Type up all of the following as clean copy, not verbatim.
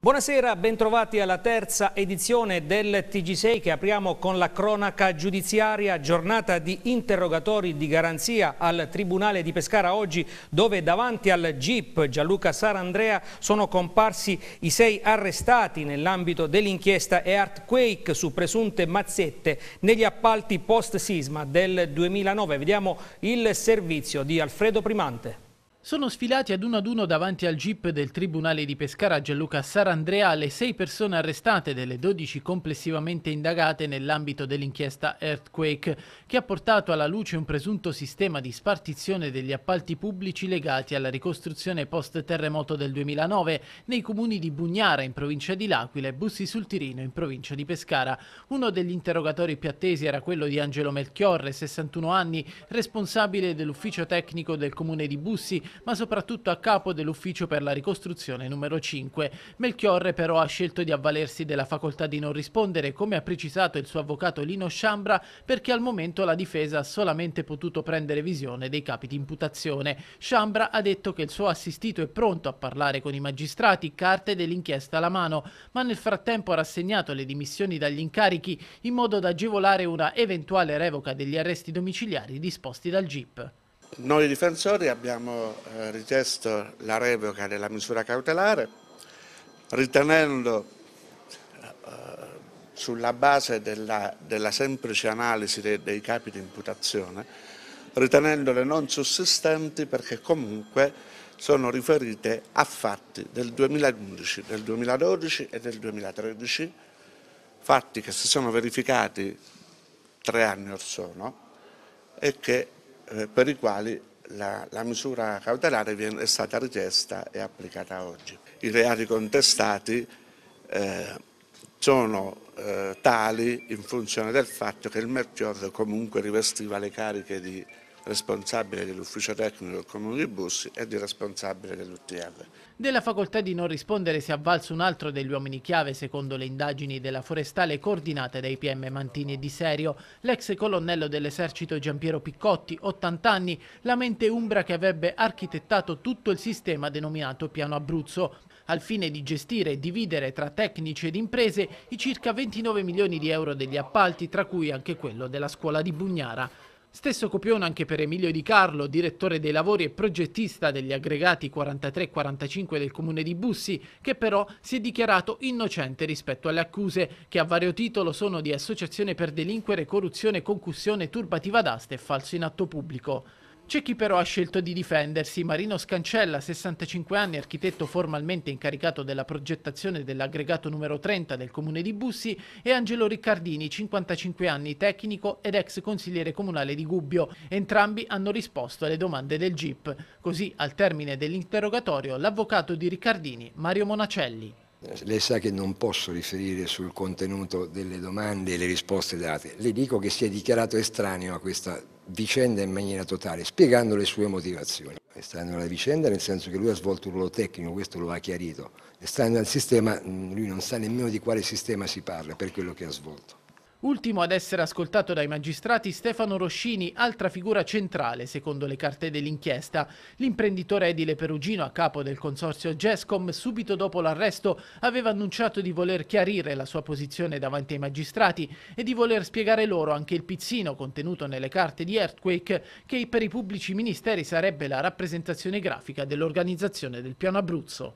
Buonasera, bentrovati alla terza edizione del TG6 che apriamo con la cronaca giudiziaria, giornata di interrogatori di garanzia al Tribunale di Pescara oggi, dove davanti al GIP Gianluca Sarandrea sono comparsi i 6 arrestati nell'ambito dell'inchiesta Earthquake su presunte mazzette negli appalti post-sisma del 2009. Vediamo il servizio di Alfredo Primante. Sono sfilati ad uno davanti al GIP del Tribunale di Pescara Gianluca Sarandrea le 6 persone arrestate delle 12 complessivamente indagate nell'ambito dell'inchiesta Earthquake, che ha portato alla luce un presunto sistema di spartizione degli appalti pubblici legati alla ricostruzione post-terremoto del 2009 nei comuni di Bugnara in provincia di L'Aquila e Bussi sul Tirino in provincia di Pescara. Uno degli interrogatori più attesi era quello di Angelo Melchiorre, 61 anni, responsabile dell'ufficio tecnico del comune di Bussi, ma soprattutto a capo dell'ufficio per la ricostruzione numero 5. Melchiorre però ha scelto di avvalersi della facoltà di non rispondere, come ha precisato il suo avvocato Lino Sciambra, perché al momento la difesa ha solamente potuto prendere visione dei capi di imputazione. Sciambra ha detto che il suo assistito è pronto a parlare con i magistrati, carte dell'inchiesta alla mano, ma nel frattempo ha rassegnato le dimissioni dagli incarichi in modo da agevolare una eventuale revoca degli arresti domiciliari disposti dal GIP. Noi difensori abbiamo richiesto la revoca della misura cautelare, ritenendo sulla base della semplice analisi dei capi di imputazione, ritenendole non sussistenti perché comunque sono riferite a fatti del 2011, del 2012 e del 2013, fatti che si sono verificati 3 anni or sono e che per i quali la misura cautelare è stata richiesta e applicata oggi. I reati contestati sono tali in funzione del fatto che il Melchiorre comunque rivestiva le cariche di responsabile dell'ufficio tecnico del Comune di Bussi e di responsabile dell'UTR. Della facoltà di non rispondere si è avvalso un altro degli uomini chiave secondo le indagini della Forestale coordinate dai PM Mantini e Di Serio, l'ex colonnello dell'esercito Giampiero Piccotti, 80 anni, la mente umbra che avrebbe architettato tutto il sistema denominato Piano Abruzzo, al fine di gestire e dividere tra tecnici ed imprese i circa 29 milioni di euro degli appalti, tra cui anche quello della scuola di Bugnara. Stesso copione anche per Emilio Di Carlo, direttore dei lavori e progettista degli aggregati 43 e 45 del comune di Bussi, che però si è dichiarato innocente rispetto alle accuse, che a vario titolo sono di associazione per delinquere, corruzione, concussione, turbativa d'asta e falso in atto pubblico. C'è chi però ha scelto di difendersi. Marino Scancella, 65 anni, architetto formalmente incaricato della progettazione dell'aggregato numero 30 del comune di Bussi, e Angelo Riccardini, 55 anni, tecnico ed ex consigliere comunale di Gubbio. Entrambi hanno risposto alle domande del GIP. Così, al termine dell'interrogatorio, l'avvocato di Riccardini, Mario Monacelli. Lei sa che non posso riferire sul contenuto delle domande e le risposte date. Le dico che si è dichiarato estraneo a questa vicenda in maniera totale, spiegando le sue motivazioni. Estraneo alla vicenda nel senso che lui ha svolto un ruolo tecnico, questo lo ha chiarito. Estraneo al sistema, lui non sa nemmeno di quale sistema si parla per quello che ha svolto. Ultimo ad essere ascoltato dai magistrati Stefano Roscini, altra figura centrale secondo le carte dell'inchiesta. L'imprenditore edile perugino a capo del consorzio Gescom, subito dopo l'arresto, aveva annunciato di voler chiarire la sua posizione davanti ai magistrati e di voler spiegare loro anche il pizzino contenuto nelle carte di Earthquake, che per i pubblici ministeri sarebbe la rappresentazione grafica dell'organizzazione del Piano Abruzzo.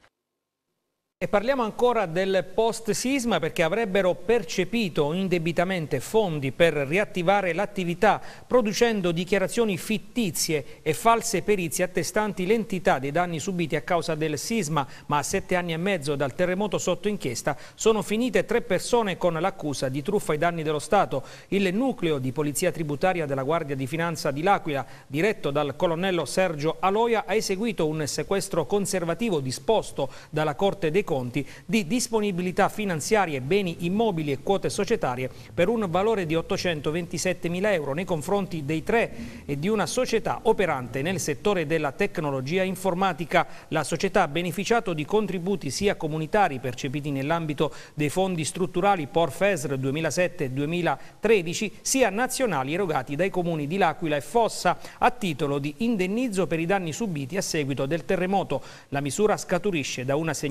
E parliamo ancora del post-sisma perché avrebbero percepito indebitamente fondi per riattivare l'attività producendo dichiarazioni fittizie e false perizie attestanti l'entità dei danni subiti a causa del sisma, ma a 7 anni e mezzo dal terremoto sotto inchiesta sono finite 3 persone con l'accusa di truffa ai danni dello Stato. Il nucleo di polizia tributaria della Guardia di Finanza di L'Aquila, diretto dal colonnello Sergio Aloia, ha eseguito un sequestro conservativo disposto dalla Corte dei Conti di disponibilità finanziarie, beni immobili e quote societarie per un valore di 827.000 euro nei confronti dei 3 e di una società operante nel settore della tecnologia informatica. La società ha beneficiato di contributi sia comunitari percepiti nell'ambito dei fondi strutturali POR-FESR 2007-2013 sia nazionali erogati dai comuni di L'Aquila e Fossa a titolo di indennizzo per i danni subiti a seguito del terremoto. La misura scaturisce da una segnalazione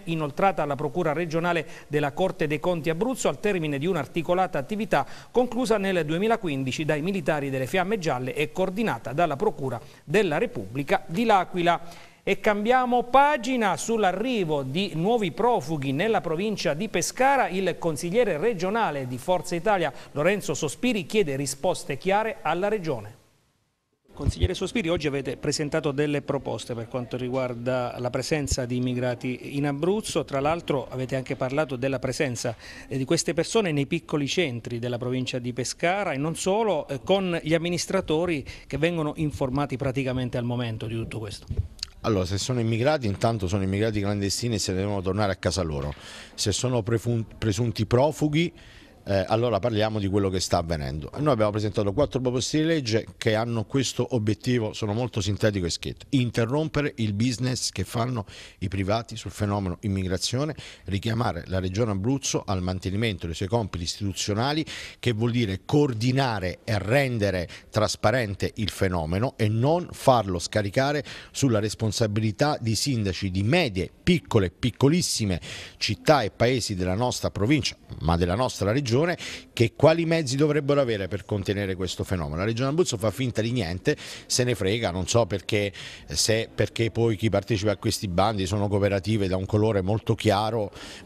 inoltrata alla Procura regionale della Corte dei Conti Abruzzo al termine di un'articolata attività conclusa nel 2015 dai militari delle Fiamme Gialle e coordinata dalla Procura della Repubblica di L'Aquila. E cambiamo pagina. Sull'arrivo di nuovi profughi nella provincia di Pescara, il consigliere regionale di Forza Italia Lorenzo Sospiri chiede risposte chiare alla Regione. Consigliere Sospiri, oggi avete presentato delle proposte per quanto riguarda la presenza di immigrati in Abruzzo. Tra l'altro avete anche parlato della presenza di queste persone nei piccoli centri della provincia di Pescara e non solo, con gli amministratori che vengono informati praticamente al momento di tutto questo. Allora, se sono immigrati, intanto sono immigrati clandestini e se devono tornare a casa loro. Se sono presunti profughi, allora parliamo di quello che sta avvenendo. Noi abbiamo presentato 4 proposte di legge che hanno questo obiettivo, sono molto sintetico e schietto: interrompere il business che fanno i privati sul fenomeno immigrazione, richiamare la Regione Abruzzo al mantenimento dei suoi compiti istituzionali, che vuol dire coordinare e rendere trasparente il fenomeno e non farlo scaricare sulla responsabilità di sindaci di medie, piccole, piccolissime città e paesi della nostra provincia, ma della nostra regione, che quali mezzi dovrebbero avere per contenere questo fenomeno. La Regione Abruzzo fa finta di niente, se ne frega, non so perché, perché poi chi partecipa a questi bandi sono cooperative da un colore molto chiaro,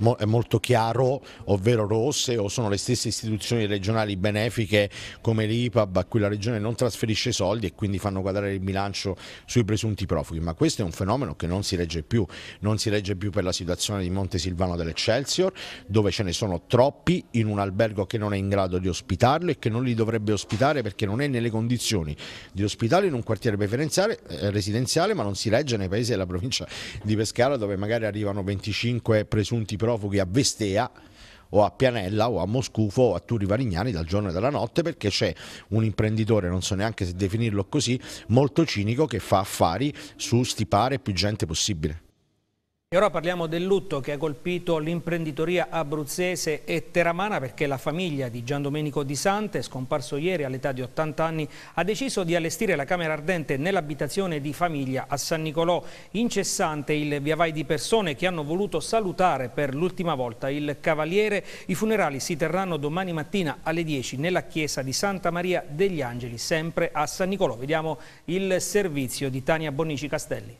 ovvero rosse, o sono le stesse istituzioni regionali benefiche come l'IPAB a cui la Regione non trasferisce soldi e quindi fanno quadrare il bilancio sui presunti profughi. Ma questo è un fenomeno che non si regge più, per la situazione di Montesilvano dell'Eccelsior, dove ce ne sono troppi in un albergo che non è in grado di ospitarlo e che non li dovrebbe ospitare perché non è nelle condizioni di ospitarlo in un quartiere preferenziale residenziale, ma non si regge nei paesi della provincia di Pescara, dove magari arrivano 25 presunti profughi a Vestea o a Pianella o a Moscufo o a Turi Varignani dal giorno e dalla notte, perché c'è un imprenditore, non so neanche se definirlo così, molto cinico, che fa affari su stipare più gente possibile. E ora parliamo del lutto che ha colpito l'imprenditoria abruzzese e teramana, perché la famiglia di Gian Domenico Di Sante, scomparso ieri all'età di 80 anni, ha deciso di allestire la camera ardente nell'abitazione di famiglia a San Nicolò. Incessante il viavai di persone che hanno voluto salutare per l'ultima volta il cavaliere. I funerali si terranno domani mattina alle 10 nella chiesa di Santa Maria degli Angeli, sempre a San Nicolò. Vediamo il servizio di Tania Bonnici Castelli.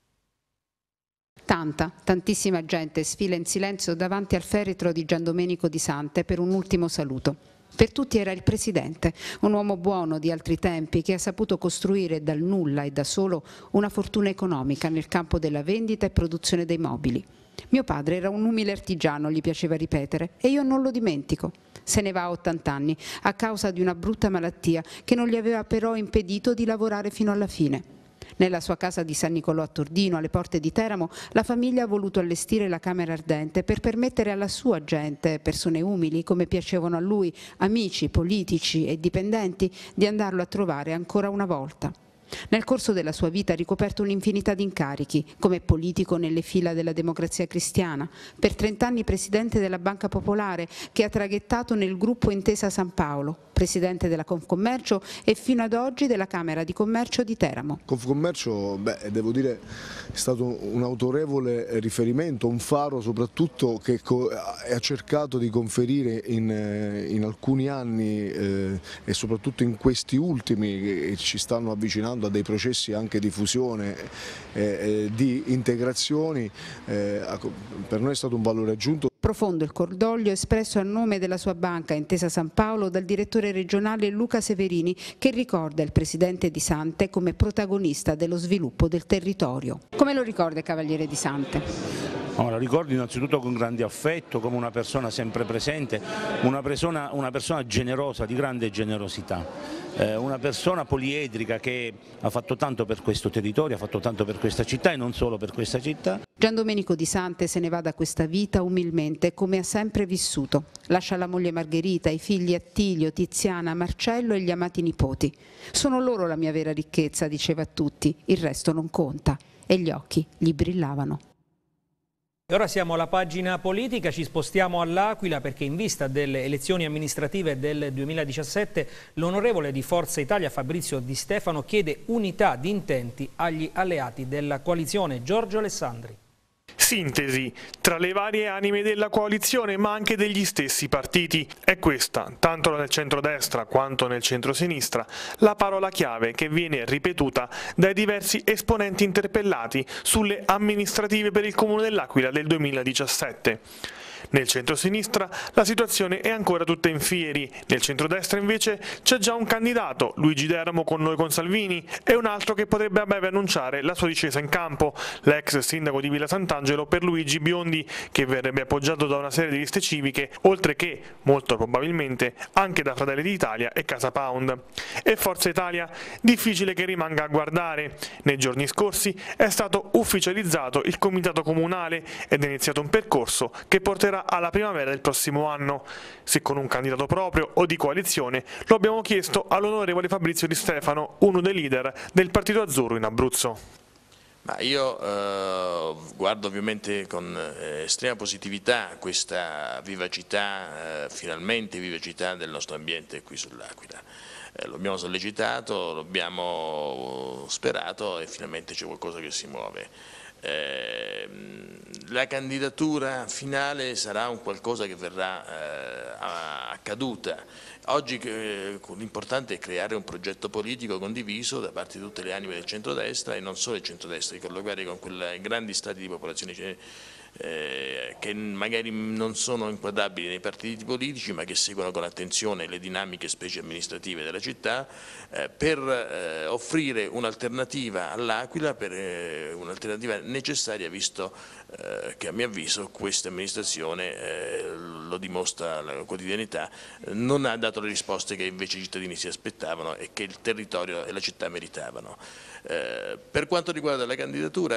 Tantissima gente sfila in silenzio davanti al feretro di Gian Domenico Di Sante per un ultimo saluto. Per tutti era il presidente, un uomo buono di altri tempi che ha saputo costruire dal nulla e da solo una fortuna economica nel campo della vendita e produzione dei mobili. Mio padre era un umile artigiano, gli piaceva ripetere, e io non lo dimentico. Se ne va a 80 anni a causa di una brutta malattia che non gli aveva però impedito di lavorare fino alla fine. Nella sua casa di San Nicolò a Tordino, alle porte di Teramo, la famiglia ha voluto allestire la camera ardente per permettere alla sua gente, persone umili come piacevano a lui, amici, politici e dipendenti, di andarlo a trovare ancora una volta. Nel corso della sua vita ha ricoperto un'infinità di incarichi, come politico nelle fila della Democrazia Cristiana, per 30 anni presidente della Banca Popolare, che ha traghettato nel gruppo Intesa San Paolo, presidente della Confcommercio e fino ad oggi della Camera di Commercio di Teramo. Confcommercio, devo dire, è stato un autorevole riferimento, un faro soprattutto che ha cercato di conferire in alcuni anni e soprattutto in questi ultimi che ci stanno avvicinando a dei processi anche di fusione, di integrazioni, per noi è stato un valore aggiunto. Profondo il cordoglio espresso a nome della sua banca Intesa San Paolo dal direttore regionale Luca Severini, che ricorda il presidente Di Sante come protagonista dello sviluppo del territorio. Come lo ricorda il cavaliere Di Sante? Lo ricordo innanzitutto con grande affetto, come una persona sempre presente, una persona generosa, di grande generosità, una persona poliedrica che ha fatto tanto per questo territorio, ha fatto tanto per questa città e non solo per questa città. Gian Domenico Di Sante se ne va da questa vita umilmente, come ha sempre vissuto. Lascia la moglie Margherita, i figli Attilio, Tiziana, Marcello e gli amati nipoti. Sono loro la mia vera ricchezza, diceva a tutti, il resto non conta. E gli occhi gli brillavano. E ora siamo alla pagina politica, ci spostiamo all'Aquila perché in vista delle elezioni amministrative del 2017 l'onorevole di Forza Italia Fabrizio Di Stefano chiede unità di intenti agli alleati della coalizione. Giorgio Alessandri. sintesi tra le varie anime della coalizione ma anche degli stessi partiti. È questa, tanto nel centrodestra quanto nel centrosinistra, la parola chiave che viene ripetuta dai diversi esponenti interpellati sulle amministrative per il Comune dell'Aquila del 2017. Nel centrosinistra la situazione è ancora tutta in fieri, nel centrodestra invece c'è già un candidato, Luigi Deramo con Noi con Salvini, e un altro che potrebbe a breve annunciare la sua discesa in campo, l'ex sindaco di Villa Sant'Angelo Pierluigi Biondi, che verrebbe appoggiato da una serie di liste civiche, oltre che, molto probabilmente, anche da Fratelli d'Italia e Casa Pound. E Forza Italia? Difficile che rimanga a guardare. Nei giorni scorsi è stato ufficializzato il comitato comunale ed è iniziato un percorso che porterà alla primavera del prossimo anno. Se con un candidato proprio o di coalizione lo abbiamo chiesto all'onorevole Fabrizio Di Stefano, uno dei leader del Partito Azzurro in Abruzzo. Ma io guardo ovviamente con estrema positività questa vivacità, finalmente vivacità del nostro ambiente qui sull'Aquila. Lo abbiamo sollecitato, lo abbiamo sperato e finalmente c'è qualcosa che si muove. La candidatura finale sarà un qualcosa che verrà accaduta. Oggi l'importante è creare un progetto politico condiviso da parte di tutte le anime del centrodestra e non solo del centrodestra, di colloquiare con quei grandi stati di popolazione che magari non sono inquadrabili nei partiti politici ma che seguono con attenzione le dinamiche specie amministrative della città per offrire un'alternativa all'Aquila, un'alternativa necessaria visto che a mio avviso questa amministrazione, lo dimostra la quotidianità, non ha dato le risposte che invece i cittadini si aspettavano e che il territorio e la città meritavano. Per quanto riguarda la candidatura,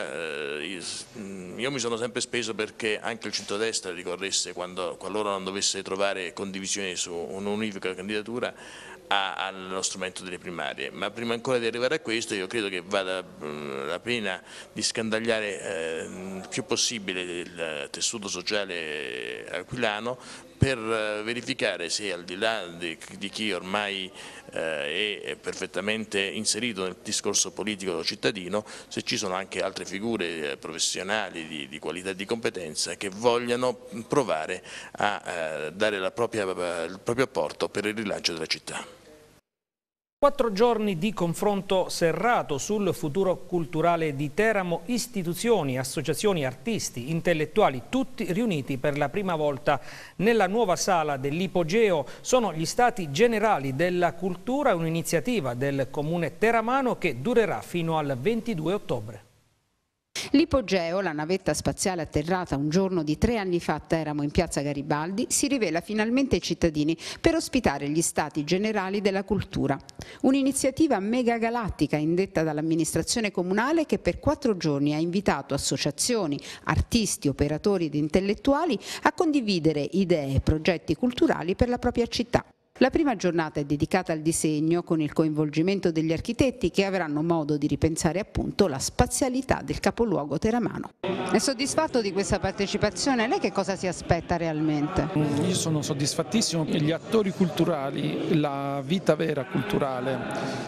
io mi sono sempre speso perché anche il centrodestra ricorresse, qualora non dovesse trovare condivisione su un'unica candidatura, allo strumento delle primarie, ma prima ancora di arrivare a questo io credo che vada la pena di scandagliare il più possibile il tessuto sociale aquilano per verificare se al di là di chi ormai è perfettamente inserito nel discorso politico cittadino, se ci sono anche altre figure professionali di qualità e di competenza che vogliano provare a dare il proprio apporto per il rilancio della città. 4 giorni di confronto serrato sul futuro culturale di Teramo, istituzioni, associazioni, artisti, intellettuali, tutti riuniti per la prima volta nella nuova sala dell'Ipogeo. Sono gli Stati Generali della Cultura, un'iniziativa del Comune teramano che durerà fino al 22 ottobre. L'Ipogeo, la navetta spaziale atterrata un giorno di 3 anni fa a Teramo in piazza Garibaldi, si rivela finalmente ai cittadini per ospitare gli Stati Generali della Cultura. Un'iniziativa megagalattica indetta dall'amministrazione comunale che per 4 giorni ha invitato associazioni, artisti, operatori ed intellettuali a condividere idee e progetti culturali per la propria città. La prima giornata è dedicata al disegno con il coinvolgimento degli architetti che avranno modo di ripensare appunto la spazialità del capoluogo teramano. È soddisfatto di questa partecipazione? Lei che cosa si aspetta realmente? Io sono soddisfattissimo. Gli attori culturali, la vita vera culturale,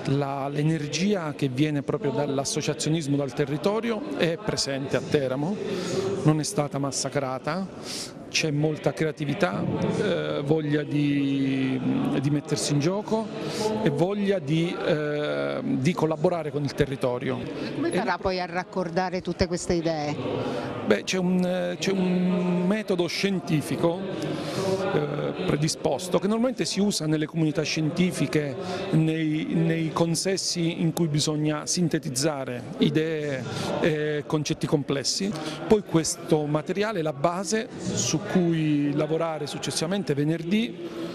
l'energia che viene proprio dall'associazionismo, dal territorio è presente a Teramo, non è stata massacrata. C'è molta creatività, voglia di mettersi in gioco e voglia di collaborare con il territorio. Come farà poi a raccordare tutte queste idee? Beh, c'è un metodo scientifico predisposto che normalmente si usa nelle comunità scientifiche, nei consessi in cui bisogna sintetizzare idee e concetti complessi. Poi questo materiale è la base su cui lavorare successivamente venerdì,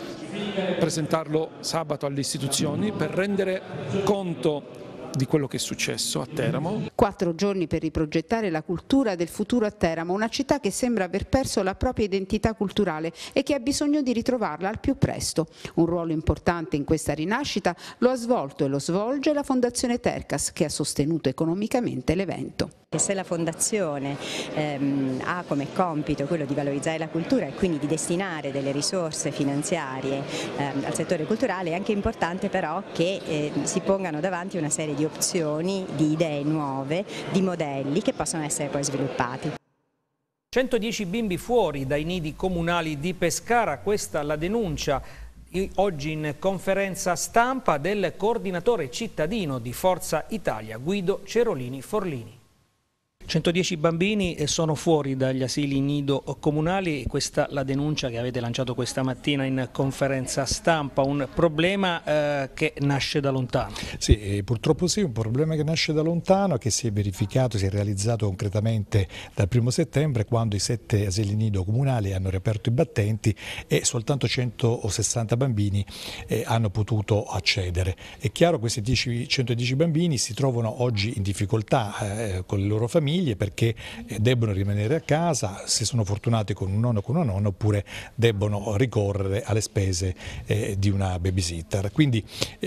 presentarlo sabato alle istituzioni per rendere conto di quello che è successo a Teramo. 4 giorni per riprogettare la cultura del futuro a Teramo, una città che sembra aver perso la propria identità culturale e che ha bisogno di ritrovarla al più presto. Un ruolo importante in questa rinascita lo ha svolto e lo svolge la Fondazione Tercas, che ha sostenuto economicamente l'evento. Se la Fondazione ha come compito quello di valorizzare la cultura e quindi di destinare delle risorse finanziarie al settore culturale, è anche importante però che si pongano davanti una serie di opzioni, di idee nuove, di modelli che possono essere poi sviluppati. 110 bimbi fuori dai nidi comunali di Pescara, questa la denuncia oggi in conferenza stampa del coordinatore cittadino di Forza Italia, Guido Cerolini Forlini. 110 bambini sono fuori dagli asili nido comunali, questa la denuncia che avete lanciato questa mattina in conferenza stampa, un problema che nasce da lontano. Sì, purtroppo sì, un problema che nasce da lontano, che si è verificato, si è realizzato concretamente dal 1° settembre, quando i 7 asili nido comunali hanno riaperto i battenti e soltanto 160 bambini hanno potuto accedere. È chiaro che questi 110 bambini si trovano oggi in difficoltà con le loro famiglie, perché debbono rimanere a casa, se sono fortunati con un nonno o con una nonna, oppure debbono ricorrere alle spese di una babysitter. Quindi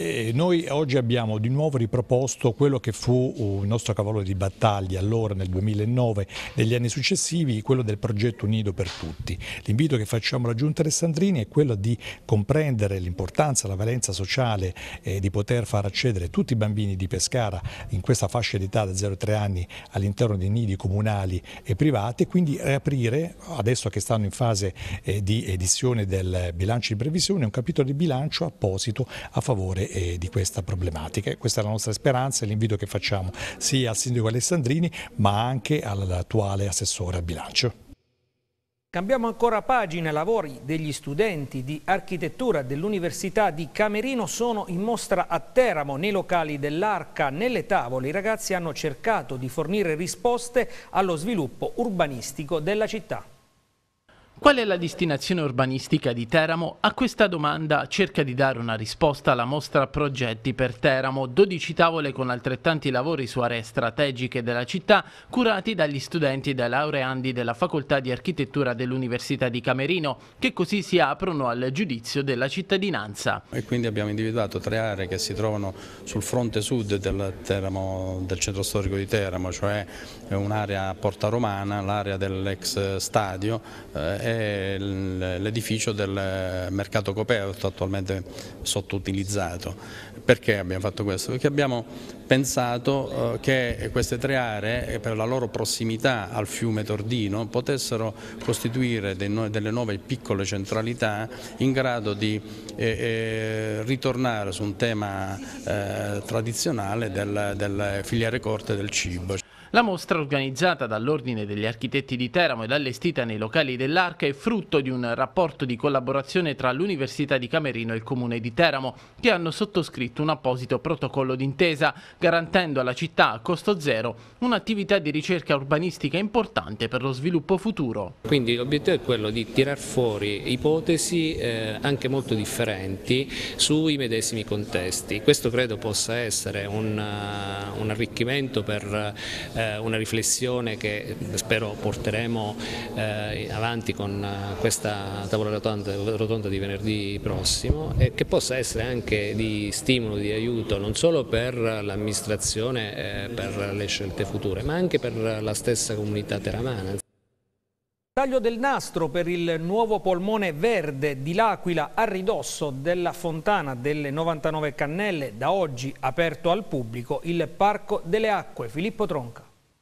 noi oggi abbiamo di nuovo riproposto quello che fu il nostro cavallo di battaglia allora nel 2009, negli anni successivi, quello del progetto Nido per Tutti. L'invito che facciamo alla Giunta Alessandrini è quello di comprendere l'importanza, la valenza sociale di poter far accedere tutti i bambini di Pescara in questa fascia d'età da 0-3 anni all'interno dei nidi comunali e privati, e quindi riaprire, adesso che stanno in fase di edizione del bilancio di previsione, un capitolo di bilancio apposito a favore di questa problematica. Questa è la nostra speranza e l'invito che facciamo sia al sindaco Alessandrini ma anche all'attuale assessore al bilancio. Cambiamo ancora pagina. Lavori degli studenti di architettura dell'Università di Camerino sono in mostra a Teramo, nei locali dell'Arca. Nelle tavole i ragazzi hanno cercato di fornire risposte allo sviluppo urbanistico della città. Qual è la destinazione urbanistica di Teramo? A questa domanda cerca di dare una risposta la mostra Progetti per Teramo, 12 tavole con altrettanti lavori su aree strategiche della città, curati dagli studenti e dai laureandi della Facoltà di Architettura dell'Università di Camerino, che così si aprono al giudizio della cittadinanza. E quindi abbiamo individuato 3 aree che si trovano sul fronte sud del centro storico di Teramo, cioè un'area a Porta Romana, l'area dell'ex stadio, è l'edificio del mercato coperto, attualmente sottoutilizzato. Perché abbiamo fatto questo? Perché abbiamo pensato che queste 3 aree, per la loro prossimità al fiume Tordino, potessero costituire delle nuove piccole centralità in grado di ritornare su un tema tradizionale delle filiere corte del cibo. La mostra, organizzata dall'Ordine degli Architetti di Teramo ed allestita nei locali dell'Arca, è frutto di un rapporto di collaborazione tra l'Università di Camerino e il Comune di Teramo, che hanno sottoscritto un apposito protocollo d'intesa, garantendo alla città a costo zero un'attività di ricerca urbanistica importante per lo sviluppo futuro. Quindi l'obiettivo è quello di tirar fuori ipotesi anche molto differenti sui medesimi contesti. Questo credo possa essere un arricchimento per una riflessione che spero porteremo avanti con questa tavola rotonda di venerdì prossimo, e che possa essere anche di stimolo, di aiuto non solo per l'amministrazione, per le scelte future, ma anche per la stessa comunità teramana. Taglio del nastro per il nuovo polmone verde di L'Aquila a ridosso della fontana delle 99 Cannelle, da oggi aperto al pubblico il Parco delle Acque. Filippo Tronca.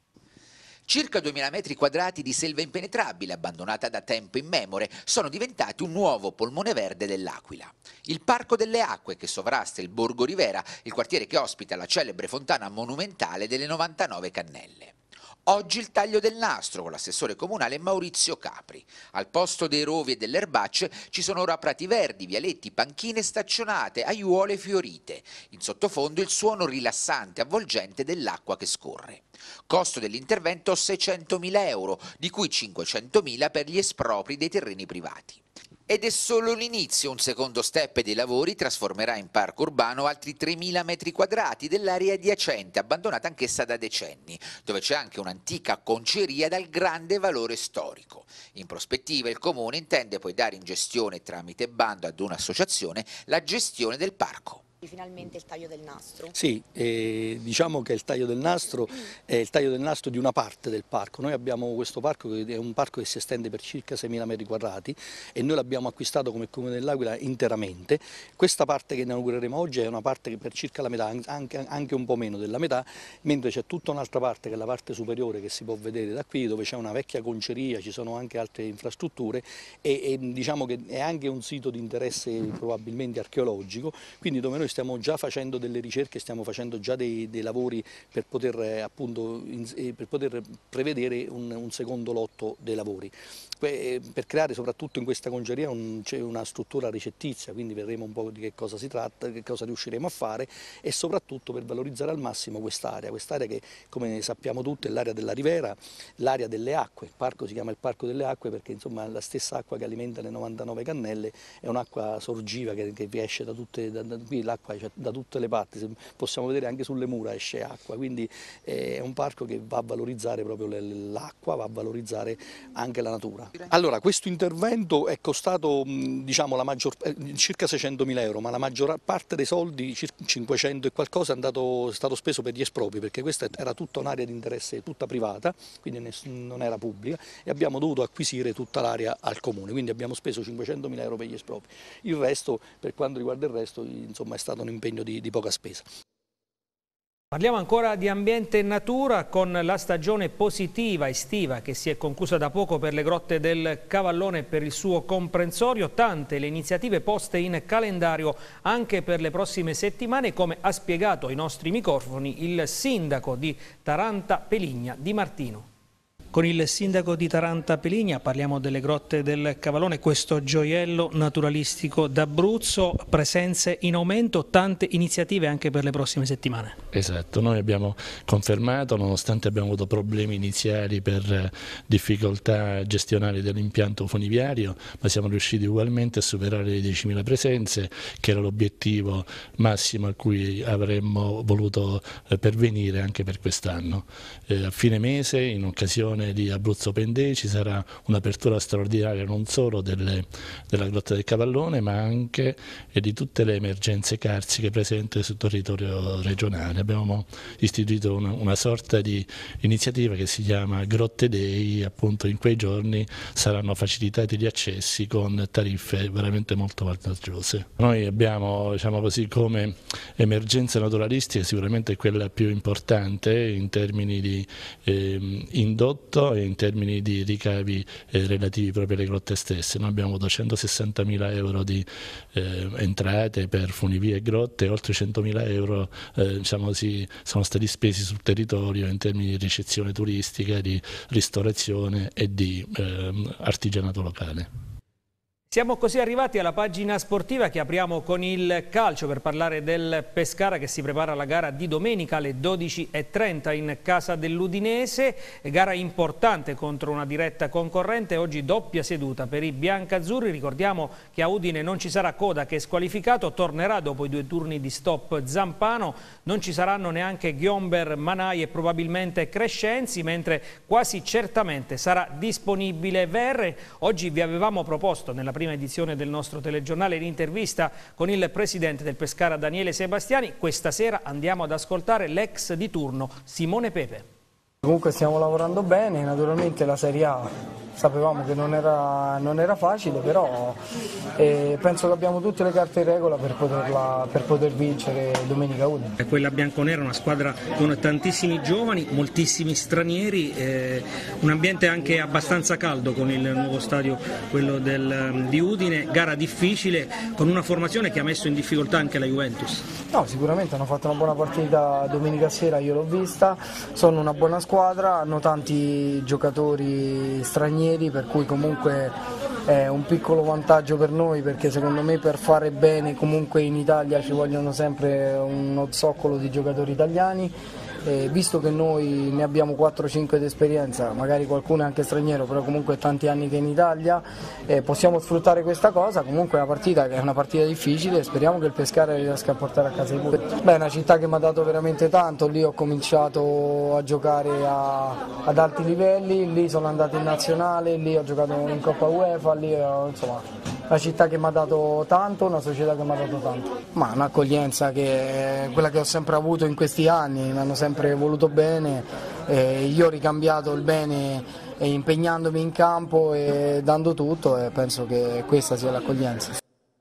Circa 2000 metri quadrati di selva impenetrabile, abbandonata da tempo immemore, sono diventati un nuovo polmone verde dell'Aquila. Il Parco delle Acque, che sovrasta il Borgo Rivera, il quartiere che ospita la celebre fontana monumentale delle 99 Cannelle. Oggi il taglio del nastro con l'assessore comunale Maurizio Capri. Al posto dei rovi e delle erbacce ci sono ora prati verdi, vialetti, panchine staccionate, aiuole fiorite. In sottofondo il suono rilassante, avvolgente dell'acqua che scorre. Costo dell'intervento 600.000 euro, di cui 500.000 per gli espropri dei terreni privati. Ed è solo l'inizio, un secondo step dei lavori trasformerà in parco urbano altri 3.000 metri quadrati dell'area adiacente, abbandonata anch'essa da decenni, dove c'è anche un'antica conceria dal grande valore storico. In prospettiva il Comune intende poi dare in gestione tramite bando ad un'associazione la gestione del parco. Finalmente il taglio del nastro. Sì, diciamo che il taglio del nastro è il taglio del nastro di una parte del parco. Noi abbiamo questo parco che è un parco che si estende per circa 6.000 metri quadrati e noi l'abbiamo acquistato come Comune dell'Aquila interamente. Questa parte che inaugureremo oggi è una parte che per circa la metà, anche un po' meno della metà, mentre c'è tutta un'altra parte che è la parte superiore che si può vedere da qui, dove c'è una vecchia conceria, ci sono anche altre infrastrutture e diciamo che è anche un sito di interesse probabilmente archeologico, quindi dove noi stiamo già facendo delle ricerche, stiamo facendo già dei lavori per poter, appunto, per poter prevedere un secondo lotto dei lavori. Per creare soprattutto in questa conceria c'è una struttura ricettizia, quindi vedremo un po' di che cosa si tratta, che cosa riusciremo a fare e soprattutto per valorizzare al massimo quest'area che come sappiamo tutti è l'area della Rivera, l'area delle acque. Il parco si chiama il Parco delle Acque perché insomma la stessa acqua che alimenta le 99 cannelle è un'acqua sorgiva che esce da qui, l'acqua da tutte le parti, possiamo vedere anche sulle mura esce acqua, quindi è un parco che va a valorizzare proprio l'acqua, va a valorizzare anche la natura. Allora, questo intervento è costato diciamo, circa 600.000 euro, ma la maggior parte dei soldi, circa 500 e qualcosa, è stato speso per gli espropri, perché questa era tutta un'area di interesse, tutta privata, quindi non era pubblica, e abbiamo dovuto acquisire tutta l'area al comune, quindi abbiamo speso 500.000 euro per gli espropri. Il resto, per quanto riguarda il resto, insomma, è stato un impegno di poca spesa. Parliamo ancora di ambiente e natura con la stagione positiva estiva che si è conclusa da poco per le grotte del Cavallone e per il suo comprensorio. Tante le iniziative poste in calendario anche per le prossime settimane, come ha spiegato ai nostri microfoni il sindaco di Taranta Peligna, Di Martino. Con il sindaco di Taranta Peligna parliamo delle grotte del Cavallone, questo gioiello naturalistico d'Abruzzo, presenze in aumento, tante iniziative anche per le prossime settimane. Esatto, noi abbiamo confermato, nonostante abbiamo avuto problemi iniziali per difficoltà gestionali dell'impianto funiviario, ma siamo riusciti ugualmente a superare le 10.000 presenze, che era l'obiettivo massimo a cui avremmo voluto pervenire anche per quest'anno. A fine mese, in occasione di Abruzzo Open Day, ci sarà un'apertura straordinaria non solo della Grotta del Cavallone, ma anche di tutte le emergenze carsiche presenti sul territorio regionale. Abbiamo istituito una sorta di iniziativa che si chiama Grotte Day, appunto in quei giorni saranno facilitati gli accessi con tariffe veramente molto vantaggiose. Noi abbiamo, diciamo così, come emergenza naturalistica sicuramente quella più importante in termini di indotto e in termini di ricavi relativi proprio alle grotte stesse. Noi abbiamo 260.000 euro di entrate per funivie e grotte, oltre 100.000 euro diciamo così, sono stati spesi sul territorio in termini di ricezione turistica, di ristorazione e di artigianato locale. Siamo così arrivati alla pagina sportiva che apriamo con il calcio per parlare del Pescara che si prepara alla gara di domenica alle 12:30 in casa dell'Udinese, gara importante contro una diretta concorrente, oggi doppia seduta per i biancazzurri. Ricordiamo che a Udine non ci sarà Coda che è squalificato, tornerà dopo i 2 turni di stop Zampano, non ci saranno neanche Ghiomber, Manai e probabilmente Crescenzi, mentre quasi certamente sarà disponibile Verre. Oggi vi avevamo proposto nella prima edizione del nostro telegiornale l'intervista con il presidente del Pescara Daniele Sebastiani. Questa sera andiamo ad ascoltare l'ex di turno Simone Pepe. Comunque stiamo lavorando bene, naturalmente la Serie A sapevamo che non era facile, però penso che abbiamo tutte le carte in regola per poter vincere domenica 1. Quella bianconera è una squadra con tantissimi giovani, moltissimi stranieri, un ambiente anche abbastanza caldo con il nuovo stadio, quello di Udine, gara difficile con una formazione che ha messo in difficoltà anche la Juventus. No, sicuramente hanno fatto una buona partita domenica sera, io l'ho vista, sono una buona squadra, hanno tanti giocatori stranieri, per cui comunque è un piccolo vantaggio per noi, perché secondo me per fare bene comunque in Italia ci vogliono sempre uno zoccolo di giocatori italiani. Visto che noi ne abbiamo 4-5 di esperienza, magari qualcuno è anche straniero, però comunque tanti anni che è in Italia, possiamo sfruttare questa cosa. Comunque è una partita che è una partita difficile, speriamo che il Pescara riesca a portare a casa i punti. Beh, è una città che mi ha dato veramente tanto, lì ho cominciato a giocare ad alti livelli, lì sono andato in nazionale, lì ho giocato in Coppa UEFA, lì insomma una città che mi ha dato tanto, una società che mi ha dato tanto. Ma un'accoglienza che è quella che ho sempre avuto in questi anni, mi hanno sempre voluto bene, io ho ricambiato il bene impegnandomi in campo e dando tutto, e penso che questa sia l'accoglienza.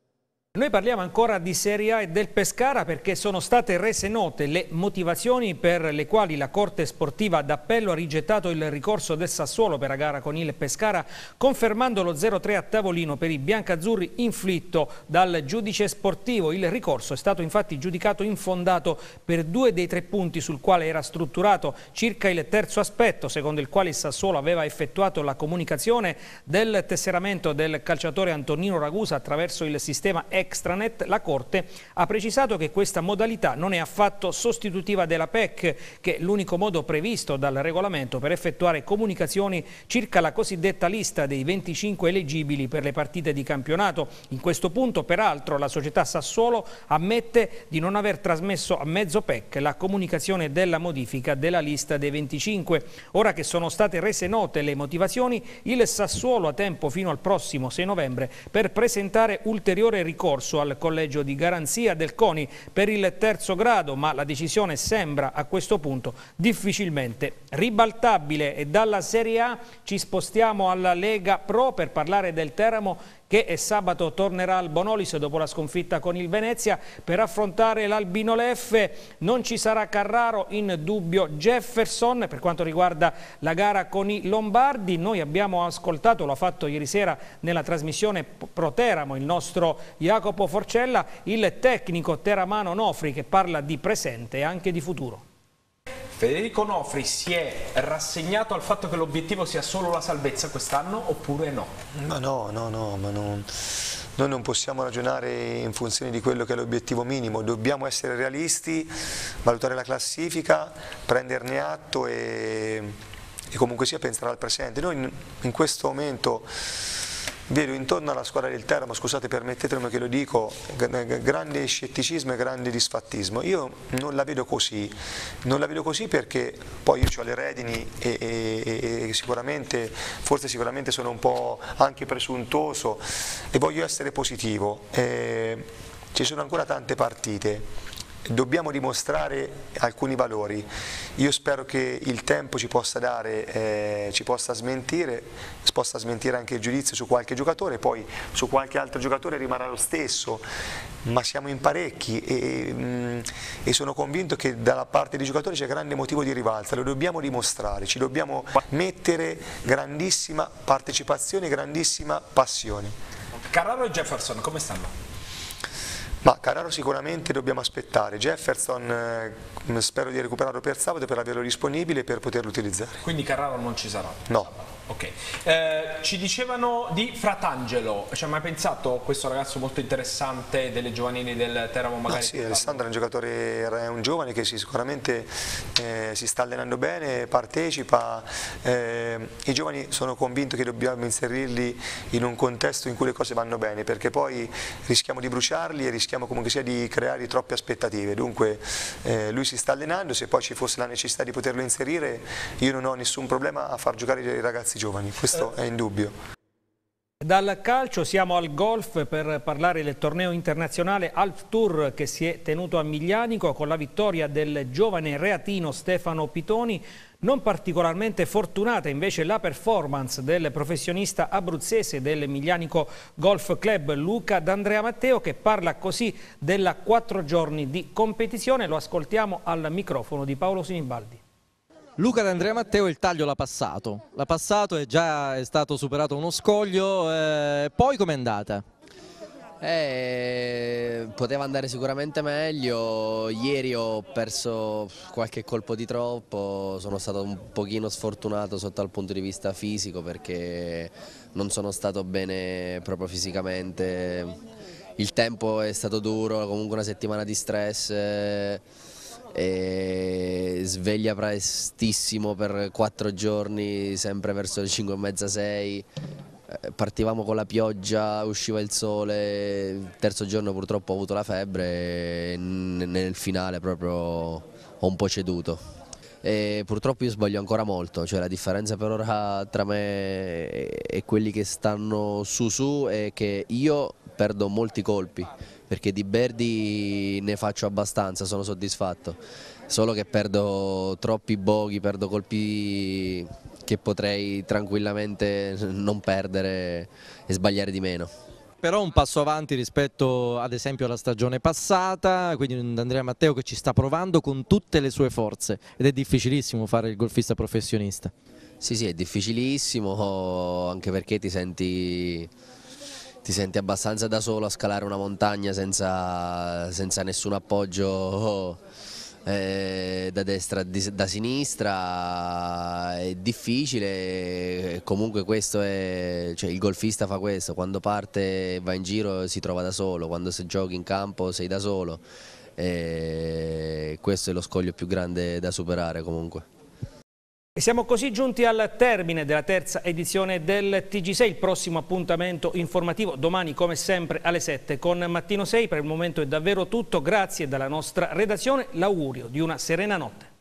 Noi parliamo ancora di Serie A e del Pescara perché sono state rese note le motivazioni per le quali la Corte Sportiva d'Appello ha rigettato il ricorso del Sassuolo per la gara con il Pescara, confermando lo 0-3 a tavolino per i biancazzurri inflitto dal giudice sportivo. Il ricorso è stato infatti giudicato infondato per 2 dei 3 punti sul quale era strutturato circa il terzo aspetto, secondo il quale il Sassuolo aveva effettuato la comunicazione del tesseramento del calciatore Antonino Ragusa attraverso il sistema Extranet. La Corte ha precisato che questa modalità non è affatto sostitutiva della PEC, che è l'unico modo previsto dal regolamento per effettuare comunicazioni circa la cosiddetta lista dei 25 eleggibili per le partite di campionato. In questo punto, peraltro, la società Sassuolo ammette di non aver trasmesso a mezzo PEC la comunicazione della modifica della lista dei 25. Ora che sono state rese note le motivazioni, il Sassuolo ha tempo fino al prossimo 6 novembre per presentare ulteriore ricorso al collegio di garanzia del CONI per il terzo grado, ma la decisione sembra a questo punto difficilmente ribaltabile. E dalla Serie A ci spostiamo alla Lega Pro per parlare del Teramo, che sabato tornerà al Bonolis dopo la sconfitta con il Venezia per affrontare l'Albino Leffe. Non ci sarà Carraro, in dubbio Jefferson. Per quanto riguarda la gara con i Lombardi, noi abbiamo ascoltato, l'ha fatto ieri sera nella trasmissione Pro Teramo, il nostro Jacopo Forcella, il tecnico teramano Nofri, che parla di presente e anche di futuro. Federico Nofri si è rassegnato al fatto che l'obiettivo sia solo la salvezza quest'anno oppure no? Ma no, ma noi non possiamo ragionare in funzione di quello che è l'obiettivo minimo, dobbiamo essere realisti, valutare la classifica, prenderne atto e comunque sia pensare al presente. Noi in questo momento vedo intorno alla squadra del Teramo, scusate, permettetemi che lo dico, grande scetticismo e grande disfattismo. Io non la vedo così, perché poi io ho le redini e sicuramente, forse sicuramente sono un po' anche presuntuoso e voglio essere positivo. Ci sono ancora tante partite. Dobbiamo dimostrare alcuni valori. Io spero che il tempo ci possa dare, ci possa smentire anche il giudizio su qualche giocatore, poi su qualche altro giocatore rimarrà lo stesso, ma siamo in parecchi e sono convinto che dalla parte dei giocatori c'è grande motivo di rivalsa, lo dobbiamo dimostrare, ci dobbiamo mettere grandissima partecipazione, grandissima passione. Carraro e Jefferson come stanno? Ma Carraro sicuramente dobbiamo aspettare, Jefferson spero di recuperarlo per sabato per averlo disponibile per poterlo utilizzare. Quindi Carraro non ci sarà? No. Ok, ci dicevano di Fratangelo, ci hai mai pensato questo ragazzo molto interessante delle giovanili del Teramo magari? Sì, Alessandro è un giocatore, è un giovane che sicuramente si sta allenando bene, partecipa, i giovani sono convinto che dobbiamo inserirli in un contesto in cui le cose vanno bene, perché poi rischiamo di bruciarli e rischiamo comunque sia di creare troppe aspettative, dunque lui si sta allenando, se poi ci fosse la necessità di poterlo inserire io non ho nessun problema a far giocare i ragazzi giovani, questo è indubbio. Dal calcio siamo al golf per parlare del torneo internazionale Alp Tour che si è tenuto a Miglianico con la vittoria del giovane reatino Stefano Pitoni. Non particolarmente fortunata invece la performance del professionista abruzzese del Miglianico Golf Club Luca D'Andrea Matteo, che parla così della 4 giorni di competizione. Lo ascoltiamo al microfono di Paolo Sinibaldi. Luca D'Andrea Matteo il taglio l'ha passato e già è stato superato uno scoglio, poi com'è andata? Poteva andare sicuramente meglio, ieri ho perso qualche colpo di troppo, sono stato un pochino sfortunato sotto dal punto di vista fisico perché non sono stato bene proprio fisicamente, il tempo è stato duro, comunque una settimana di stress. E sveglia prestissimo per 4 giorni, sempre verso le 5:30-6, partivamo con la pioggia, usciva il sole, il terzo giorno purtroppo ho avuto la febbre e nel finale proprio ho un po' ceduto. e purtroppo io sbaglio ancora molto, cioè la differenza per ora tra me e quelli che stanno su è che io perdo molti colpi, perché di Berdi ne faccio abbastanza, sono soddisfatto, solo che perdo troppi bogey, perdo colpi che potrei tranquillamente non perdere e sbagliare di meno. Però un passo avanti rispetto ad esempio alla stagione passata, quindi un Andrea Matteo che ci sta provando con tutte le sue forze ed è difficilissimo fare il golfista professionista. Sì, è difficilissimo, anche perché ti senti abbastanza da solo a scalare una montagna senza nessun appoggio da destra, da sinistra, è difficile, comunque questo è, cioè il golfista fa questo, quando parte e va in giro si trova da solo, quando si giochi in campo sei da solo, questo è lo scoglio più grande da superare comunque. E siamo così giunti al termine della terza edizione del TG6, il prossimo appuntamento informativo domani come sempre alle 7 con Mattino 6. Per il momento è davvero tutto, grazie dalla nostra redazione, l'augurio di una serena notte.